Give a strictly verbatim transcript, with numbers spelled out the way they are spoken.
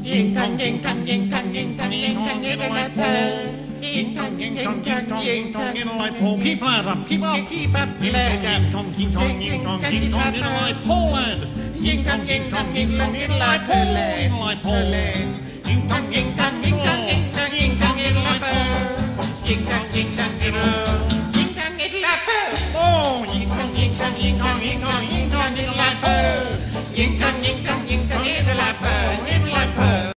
ยิงทังยิงทังยิงทังยิงทังยิงทังยิงทังยิงทังยิงทังยิงทังยิงทังยิงทังยิงลอยโพขี้พลาดขี้บ้าขี้แบบแรงยิงทองยิงทองยิงทองยิงทองยิงลอยโพแลนยิงทังยิงทังยิงทังยิงลอยโพแลนลอยโพแลนยิงทังยิงทังยิงทังยิงทังยิงทังยิงลอยโพยิงทังยิงทังยิง